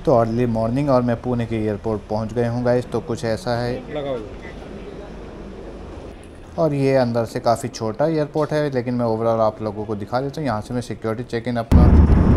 तो early morning और मैं पुणे के एयरपोर्ट पहुंच गए हूँ गाइस। तो कुछ ऐसा है और ये अंदर से काफ़ी छोटा एयरपोर्ट है, लेकिन मैं ओवरऑल आप लोगों को दिखा देता हूँ। यहाँ से मैं सिक्योरिटी चेक इन अपना।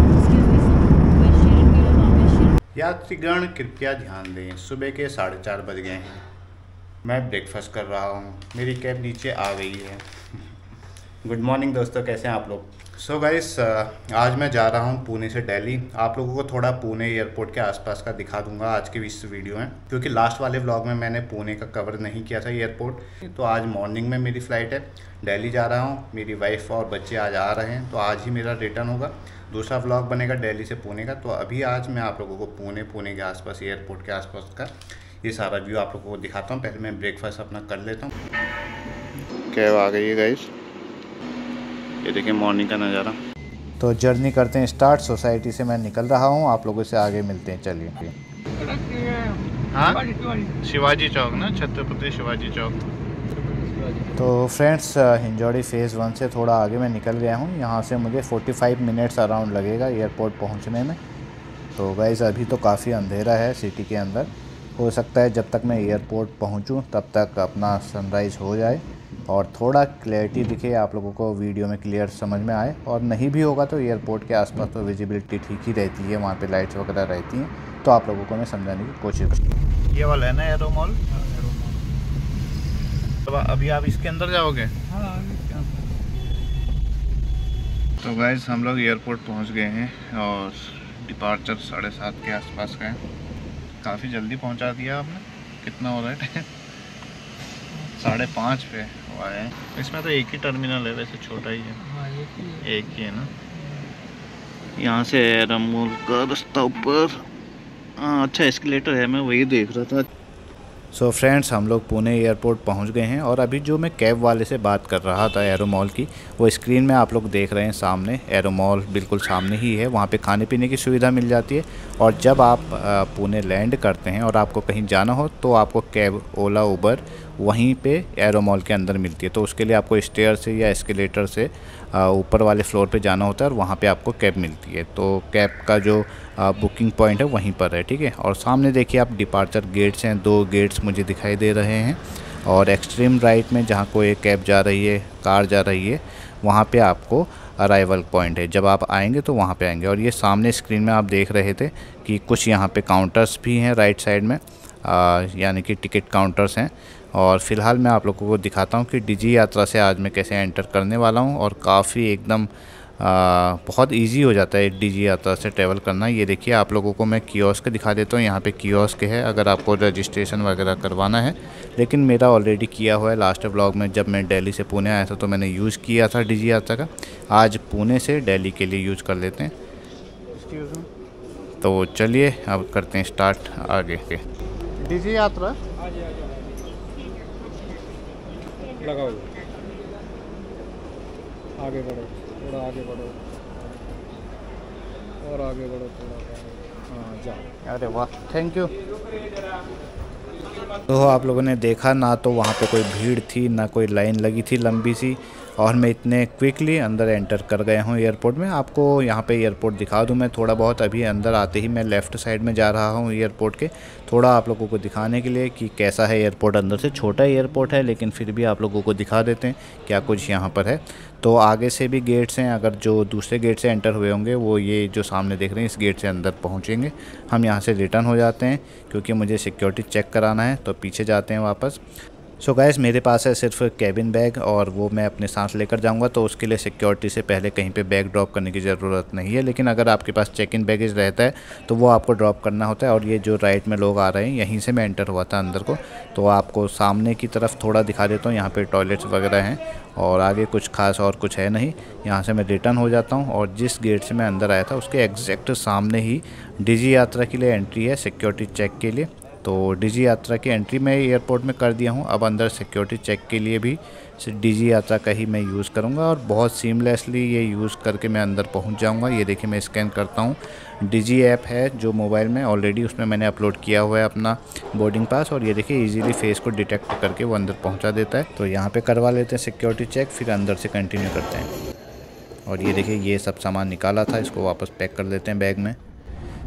यात्रीगण कृपया ध्यान दें, सुबह के 4:30 बज गए हैं। मैं ब्रेकफास्ट कर रहा हूँ, मेरी कैब नीचे आ गई है। गुड मॉर्निंग दोस्तों, कैसे हैं आप लोग। सो गाइस, आज मैं जा रहा हूँ पुणे से दिल्ली। आप लोगों को थोड़ा पुणे एयरपोर्ट के आसपास का दिखा दूंगा आज की इस वीडियो में, क्योंकि लास्ट वाले व्लॉग में मैंने पुणे का कवर नहीं किया था एयरपोर्ट। तो आज मॉर्निंग में मेरी फ़्लाइट है, दिल्ली जा रहा हूँ। मेरी वाइफ और बच्चे आज आ रहे हैं, तो आज ही मेरा रिटर्न होगा। दूसरा व्लॉग बनेगा दिल्ली से पुणे का। तो अभी आज मैं आप लोगों को पुणे के आसपास, एयरपोर्ट के आसपास का ये सारा व्यू आप लोगों को दिखाता हूँ। पहले मैं ब्रेकफास्ट अपना कर लेता हूँ। कैब आ गई है गाइस, ये देखिए मॉर्निंग का नज़ारा। तो जर्नी करते हैं स्टार्ट। सोसाइटी से मैं निकल रहा हूँ, आप लोगों से आगे मिलते हैं। चलिए। हाँ, शिवाजी चौक ना, छत्रपति शिवाजी चौक। तो फ्रेंड्स, हिंजौड़ी फेज़ 1 से थोड़ा आगे मैं निकल गया हूँ। यहाँ से मुझे 45 मिनट्स अराउंड लगेगा एयरपोर्ट पहुँचने में। तो गाइस, अभी तो काफ़ी अंधेरा है सिटी के अंदर। हो सकता है जब तक मैं एयरपोर्ट पहुँचूँ तब तक अपना सनराइज़ हो जाए और थोड़ा क्लैरिटी दिखे, आप लोगों को वीडियो में क्लियर समझ में आए। और नहीं भी होगा तो एयरपोर्ट के आसपास तो विजिबिलिटी ठीक ही रहती है, वहाँ पे लाइट्स वगैरह रहती हैं। तो आप लोगों को मैं समझाने की कोशिश करूँगा। ये वाला है ना एरो मॉल। तो अभी आप इसके अंदर जाओगे? तो गाइस, हम लोग एयरपोर्ट पहुँच गए हैं और डिपार्चर 7:30 के आसपास का है। काफ़ी जल्दी पहुँचा दिया आपने। कितना हो रहा है टाइम? 5:30 पे हुआ है। इसमें तो एक ही टर्मिनल है, वैसे छोटा ही है। हाँ, एक ही है ना। यहाँ से रमूल का रास्ता ऊपर। अच्छा, एस्केलेटर है, मैं वही देख रहा था। सो फ्रेंड्स, हम लोग पुणे एयरपोर्ट पहुँच गए हैं और अभी जो मैं कैब वाले से बात कर रहा था एरो मॉल की, वो स्क्रीन में आप लोग देख रहे हैं सामने। एरो मॉल बिल्कुल सामने ही है, वहाँ पे खाने पीने की सुविधा मिल जाती है। और जब आप पुणे लैंड करते हैं और आपको कहीं जाना हो तो आपको कैब, ओला, उबर वहीं पे एरो मॉल के अंदर मिलती है। तो उसके लिए आपको स्टेयर से या एस्केलेटर से ऊपर वाले फ्लोर पे जाना होता है और वहाँ पे आपको कैब मिलती है। तो कैब का जो बुकिंग पॉइंट है वहीं पर है, ठीक है। और सामने देखिए आप, डिपार्चर गेट्स हैं, 2 गेट्स मुझे दिखाई दे रहे हैं। और एक्सट्रीम राइट में जहाँ कोई कैब जा रही है, कार जा रही है, वहाँ पे आपको अराइवल पॉइंट है। जब आप आएंगे तो वहाँ पे आएंगे। और ये सामने स्क्रीन में आप देख रहे थे कि कुछ यहाँ पे काउंटर्स भी हैं राइट साइड में, यानी कि टिकट काउंटर्स हैं। और फ़िलहाल मैं आप लोगों को दिखाता हूँ कि डिजी यात्रा से आज मैं कैसे एंटर करने वाला हूँ। और काफ़ी एकदम बहुत इजी हो जाता है डिजी यात्रा से ट्रैवल करना। ये देखिए, आप लोगों को मैं कियोस्क दिखा देता हूँ। यहाँ पे कियोस्क है अगर आपको रजिस्ट्रेशन वगैरह करवाना है, लेकिन मेरा ऑलरेडी किया हुआ है। लास्ट व्लॉग में जब मैं दिल्ली से पुणे आया था तो मैंने यूज़ किया था डिजी यात्रा का। आज पुणे से दिल्ली के लिए यूज़ कर लेते हैं। तो चलिए अब करते हैं स्टार्ट आगे के डिजी यात्रा। लगाओ, आगे बढ़ो, थोड़ा आगे बढ़ो और आगे बढ़ो थोड़ा। हाँ, जाओ। अरे वाह, थैंक यू। तो आप लोगों ने देखा ना, तो वहाँ पे कोई भीड़ थी ना कोई लाइन लगी थी लंबी सी, और मैं इतने क्विकली अंदर एंटर कर गया हूँ एयरपोर्ट में। आपको यहाँ पे एयरपोर्ट दिखा दूँ मैं थोड़ा बहुत। अभी अंदर आते ही मैं लेफ़्ट साइड में जा रहा हूँ एयरपोर्ट के, थोड़ा आप लोगों को दिखाने के लिए कि कैसा है एयरपोर्ट। अंदर से छोटा एयरपोर्ट है, लेकिन फिर भी आप लोगों को दिखा देते हैं क्या कुछ यहाँ पर है। तो आगे से भी गेट्स हैं, अगर जो दूसरे गेट से एंटर हुए होंगे वो ये जो सामने देख रहे हैं इस गेट से अंदर पहुँचेंगे। हम यहाँ से रिटर्न हो जाते हैं क्योंकि मुझे सिक्योरिटी चेक कराना है, तो पीछे जाते हैं वापस। सो गाइस, मेरे पास है सिर्फ कैबिन बैग और वो मैं अपने साथ लेकर जाऊंगा, तो उसके लिए सिक्योरिटी से पहले कहीं पे बैग ड्रॉप करने की ज़रूरत नहीं है। लेकिन अगर आपके पास चेक इन बैगेज रहता है तो वो आपको ड्रॉप करना होता है। और ये जो राइट में लोग आ रहे हैं, यहीं से मैं एंटर हुआ था अंदर को। तो आपको सामने की तरफ थोड़ा दिखा देता हूँ, यहाँ पर टॉयलेट्स वगैरह हैं और आगे कुछ खास और कुछ है नहीं। यहाँ से मैं रिटर्न हो जाता हूँ और जिस गेट से मैं अंदर आया था उसके एग्जैक्ट सामने ही डिजी यात्रा के लिए एंट्री है, सिक्योरिटी चेक के लिए। तो डिजी यात्रा की एंट्री मैं एयरपोर्ट में कर दिया हूँ। अब अंदर सिक्योरिटी चेक के लिए भी डिजी यात्रा का ही मैं यूज़ करूँगा और बहुत सीमलेसली ये यूज़ करके मैं अंदर पहुँच जाऊँगा। ये देखिए, मैं स्कैन करता हूँ। डिजी ऐप है जो मोबाइल में ऑलरेडी, उसमें मैंने अपलोड किया हुआ है अपना बोर्डिंग पास। और ये देखिए, इजीली फेस को डिटेक्ट करके वो अंदर पहुँचा देता है। तो यहाँ पर करवा लेते हैं सिक्योरिटी चेक, फिर अंदर से कंटिन्यू करते हैं। और ये देखिए, ये सब सामान निकाला था, इसको वापस पैक कर लेते हैं बैग में।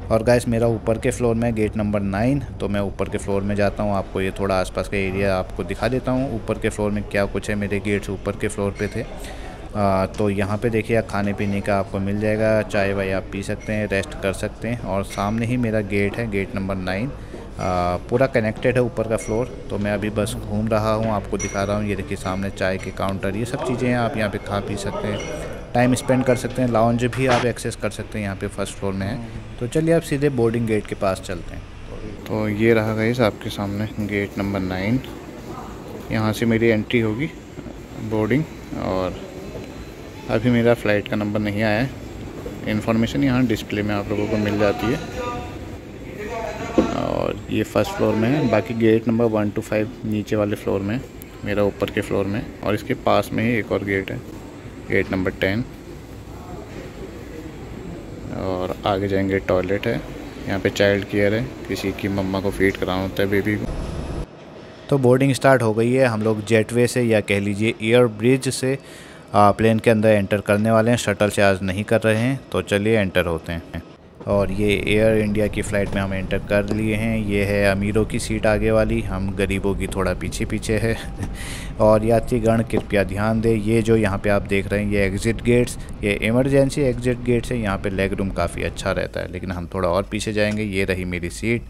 और गाइस मेरा ऊपर के फ्लोर में गेट नंबर 9, तो मैं ऊपर के फ्लोर में जाता हूँ। आपको ये थोड़ा आसपास का एरिया आपको दिखा देता हूँ, ऊपर के फ्लोर में क्या कुछ है। मेरे गेट्स ऊपर के फ्लोर पे थे। तो यहाँ पे देखिए खाने पीने का आपको मिल जाएगा, चाय वाय आप पी सकते हैं, रेस्ट कर सकते हैं। और सामने ही मेरा गेट है, गेट नंबर 9। पूरा कनेक्टेड है ऊपर का फ्लोर। तो मैं अभी बस घूम रहा हूँ, आपको दिखा रहा हूँ। ये देखिए सामने चाय के काउंटर, ये सब चीज़ें हैं। आप यहाँ पे खा पी सकते हैं, टाइम स्पेंड कर सकते हैं। लाउंज भी आप एक्सेस कर सकते हैं, यहाँ पे फर्स्ट फ्लोर में है। तो चलिए आप सीधे बोर्डिंग गेट के पास चलते हैं। तो ये रहा गाइस आपके सामने गेट नंबर 9। यहाँ से मेरी एंट्री होगी बोर्डिंग। और अभी मेरा फ़्लाइट का नंबर नहीं आया है। इन्फॉर्मेशन यहाँ डिस्प्ले में आप लोगों को मिल जाती है। और ये फर्स्ट फ्लोर में है, बाकी गेट नंबर 1 to 5 नीचे वाले फ्लोर में, मेरा ऊपर के फ्लोर में। और इसके पास में ही एक और गेट है, गेट नंबर 10। और आगे जाएंगे टॉयलेट है, यहाँ पे चाइल्ड केयर है, किसी की मम्मा को फीड कराना होता है बेबी को। तो बोर्डिंग स्टार्ट हो गई है। हम लोग जेटवे से या कह लीजिए एयर ब्रिज से प्लेन के अंदर एंटर करने वाले हैं। शटल से आज नहीं कर रहे हैं, तो चलिए एंटर होते हैं। और ये एयर इंडिया की फ़्लाइट में हम एंटर कर लिए हैं। ये है अमीरों की सीट आगे वाली, हम गरीबों की थोड़ा पीछे पीछे है। और यात्रीगण कृपया ध्यान दें, ये जो यहाँ पे आप देख रहे हैं ये एग्ज़िट गेट्स, ये इमरजेंसी एग्ज़िट गेट्स है। यहाँ पे लेग रूम काफ़ी अच्छा रहता है, लेकिन हम थोड़ा और पीछे जाएंगे। ये रही मेरी सीट।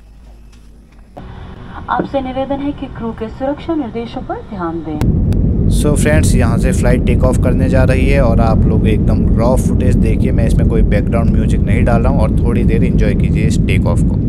आपसे निवेदन है कि क्रू के सुरक्षा निर्देशों पर ध्यान दें। सो फ्रेंड्स, यहाँ से फ़्लाइट टेक ऑफ करने जा रही है। और आप लोग एकदम रॉ फुटेज देखिए, मैं इसमें कोई बैकग्राउंड म्यूजिक नहीं डाल रहा हूँ। और थोड़ी देर एंजॉय कीजिए इस टेक ऑफ को।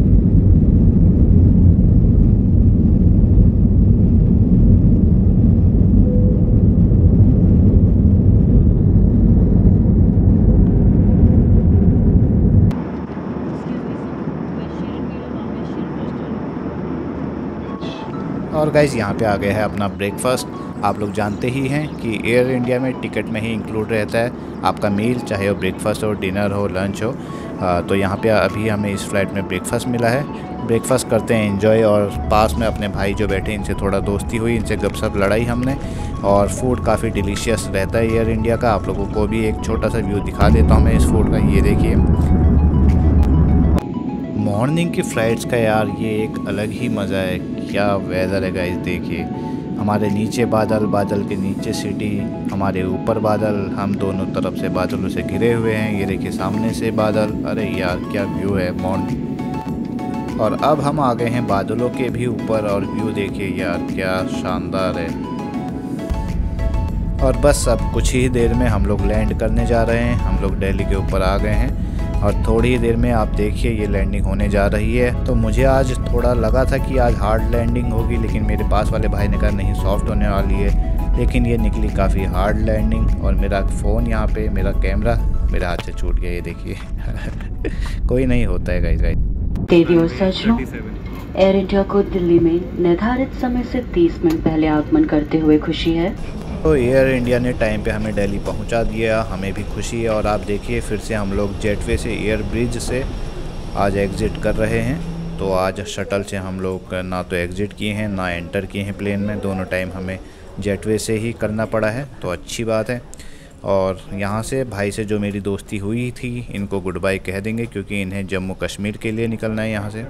और गाइज़ यहाँ पे आ गया है अपना ब्रेकफास्ट। आप लोग जानते ही हैं कि एयर इंडिया में टिकट में ही इंक्लूड रहता है आपका मील, चाहे वो ब्रेकफास्ट हो, डिनर हो, लंच हो। तो यहाँ पे अभी हमें इस फ़्लाइट में ब्रेकफास्ट मिला है। ब्रेकफास्ट करते हैं एंजॉय। और पास में अपने भाई जो बैठे इनसे थोड़ा दोस्ती हुई, इनसे गपशप लड़ाई हमने। और फूड काफ़ी डिलीशियस रहता है एयर इंडिया का। आप लोगों को भी एक छोटा सा व्यू दिखा देता हूँ मैं इस फूड का। ये देखिए मॉर्निंग की फ़्लाइट्स का यार ये एक अलग ही मज़ा है। क्या वेदर है गाइस, देखिए हमारे नीचे बादल, बादल के नीचे सिटी, हमारे ऊपर बादल, हम दोनों तरफ से बादलों से घिरे हुए हैं। ये देखिए सामने से बादल। अरे यार क्या व्यू है मॉर्निंग। और अब हम आ गए हैं बादलों के भी ऊपर, और व्यू देखिए यार क्या शानदार है। और बस अब कुछ ही देर में हम लोग लैंड करने जा रहे हैं। हम लोग दिल्ली के ऊपर आ गए हैं और थोड़ी ही देर में आप देखिए ये लैंडिंग होने जा रही है। तो मुझे आज थोड़ा लगा था कि आज हार्ड लैंडिंग होगी, लेकिन मेरे पास वाले भाई ने कहा नहीं सॉफ्ट होने वाली है। लेकिन ये निकली काफ़ी हार्ड लैंडिंग। और मेरा फ़ोन यहाँ पे, मेरा कैमरा मेरे हाथ से छूट गया, ये देखिए। कोई नहीं होता है गाइस। देवियों सज्जनों, एयर इंडिया को दिल्ली में निर्धारित समय से 30 मिनट पहले आगमन करते हुए खुशी है। तो एयर इंडिया ने टाइम पे हमें दिल्ली पहुंचा दिया, हमें भी खुशी है। और आप देखिए फिर से हम लोग जेटवे से एयर ब्रिज से आज एग्ज़िट कर रहे हैं। तो आज शटल से हम लोग ना तो एग्ज़िट किए हैं ना एंटर किए हैं प्लेन में, दोनों टाइम हमें जेटवे से ही करना पड़ा है, तो अच्छी बात है। और यहाँ से भाई से जो मेरी दोस्ती हुई थी इनको गुड बाय कह देंगे, क्योंकि इन्हें जम्मू कश्मीर के लिए निकलना है यहाँ से।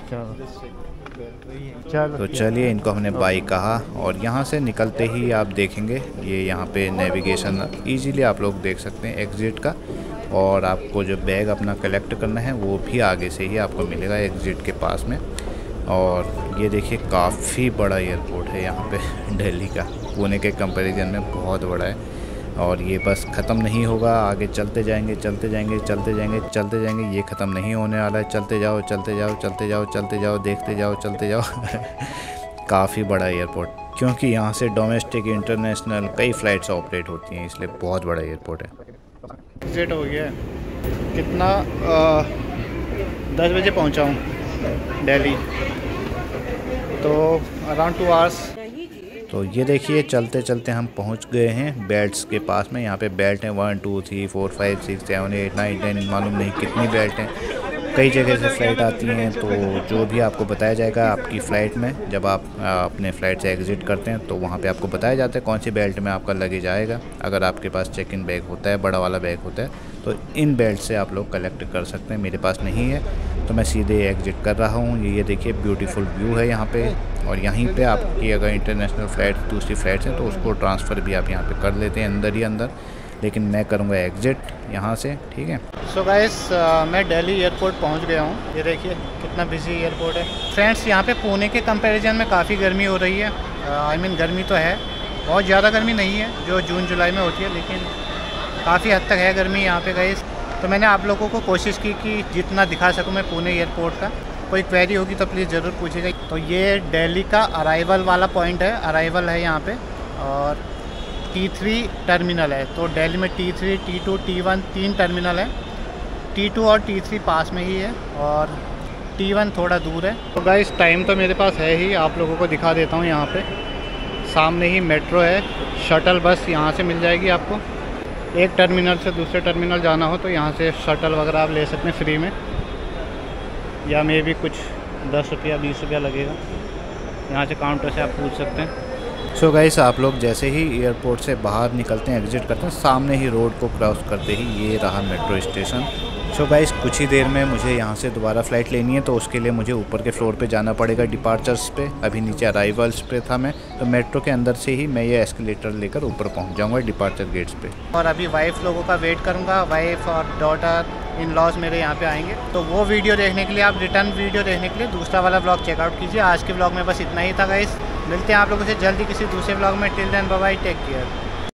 तो चलिए इनको हमने बाय कहा। और यहाँ से निकलते ही आप देखेंगे ये यहाँ पे नेविगेशन इजीली आप लोग देख सकते हैं एग्ज़िट का। और आपको जो बैग अपना कलेक्ट करना है वो भी आगे से ही आपको मिलेगा एग्ज़िट के पास में। और ये देखिए काफ़ी बड़ा एयरपोर्ट है यहाँ पे दिल्ली का, पुणे के कंपैरिजन में बहुत बड़ा है। और ये बस ख़त्म नहीं होगा, आगे चलते जाएंगे चलते जाएंगे चलते जाएंगे चलते जाएंगे, ये ख़त्म नहीं होने वाला है। चलते जाओ चलते जाओ चलते जाओ चलते जाओ, देखते जाओ चलते जाओ। काफ़ी बड़ा एयरपोर्ट, क्योंकि यहाँ से डोमेस्टिक इंटरनेशनल कई फ़्लाइट्स ऑपरेट होती हैं, इसलिए बहुत बड़ा एयरपोर्ट है। एग्ज़िट हो गया कितना 10 बजे पहुँचा हूँ दिल्ली, तो अराउंड 2 आवर्स। तो ये देखिए चलते चलते हम पहुंच गए हैं बेल्ट्स के पास में। यहाँ पे बेल्ट हैं 1 2 3 4 5 6 7 8 9 10, मालूम नहीं कितनी बेल्ट हैं। कई जगह से फ़्लाइट आती हैं, तो जो भी आपको बताया जाएगा आपकी फ़्लाइट में, जब आप अपने फ़्लाइट से एग्ज़िट करते हैं तो वहाँ पे आपको बताया जाता है कौन सी बेल्ट में आपका लगेज आएगा। अगर आपके पास चेक इन बैग होता है, बड़ा वाला बैग होता है, तो इन बेल्ट से आप लोग कलेक्ट कर सकते हैं। मेरे पास नहीं है तो मैं सीधे एग्ज़िट कर रहा हूँ। ये देखिए ब्यूटीफुल व्यू है यहाँ पे, और यहीं पे आपकी अगर इंटरनेशनल फ़्लाइट दूसरी फ़्लाइट्स हैं तो उसको ट्रांसफ़र भी आप यहाँ पे कर लेते हैं अंदर ही अंदर, लेकिन मैं करूँगा एग्ज़िट यहाँ से, ठीक है। सो गाइस, मैं दिल्ली एयरपोर्ट पहुँच गया हूँ। ये देखिए कितना बिजी एयरपोर्ट है फ्रेंड्स। यहाँ पे पुणे के कंपैरिजन में काफ़ी गर्मी हो रही है। आई मीन गर्मी तो है, बहुत ज़्यादा गर्मी नहीं है जो जून जुलाई में होती है, लेकिन काफ़ी हद तक है गर्मी यहाँ पे गाइस। तो मैंने आप लोगों को कोशिश की कि जितना दिखा सकूँ मैं पुणे एयरपोर्ट का। कोई क्वेरी होगी तो प्लीज़ ज़रूर पूछिएगा। तो ये दिल्ली का अराइवल वाला पॉइंट है, अराइवल है यहाँ पे, और T3 टर्मिनल है। तो दिल्ली में T3, T2, T1 3 टर्मिनल है। T2 और T3 पास में ही है और T1 थोड़ा दूर है। तो गाइस टाइम तो मेरे पास है ही, आप लोगों को दिखा देता हूँ। यहाँ पे सामने ही मेट्रो है, शटल बस यहाँ से मिल जाएगी आपको। एक टर्मिनल से दूसरे टर्मिनल जाना हो तो यहाँ से शटल वगैरह आप ले सकते हैं फ्री में, या मे भी कुछ 10 रुपया 20 रुपया लगेगा। यहाँ से काउंटर से आप पूछ सकते हैं। सो गाइस, आप लोग जैसे ही एयरपोर्ट से बाहर निकलते हैं, एग्ज़िट करते हैं, सामने ही रोड को क्रॉस करते ही ये रहा मेट्रो स्टेशन। सो गाइस, कुछ ही देर में मुझे यहाँ से दोबारा फ़्लाइट लेनी है, तो उसके लिए मुझे ऊपर के फ्लोर पे जाना पड़ेगा डिपार्चर्स पे। अभी नीचे अराइवल्स पे था मैं, तो मेट्रो के अंदर से ही मैं ये एस्केलेटर लेकर ऊपर पहुँच जाऊँगा डिपार्चर गेट्स पे। और अभी वाइफ लोगों का वेट करूँगा, वाइफ और डॉटर इन लॉज मेरे यहाँ पे आएंगे। तो वो वीडियो देखने के लिए, आप रिटर्न वीडियो देखने के लिए दूसरा वाला ब्लॉग चेकआउट कीजिए। आज के ब्लॉग में बस इतना ही था गाइस। मिलते हैं आप लोगों से जल्दी किसी दूसरे ब्लॉग में। Till then bye bye, take care.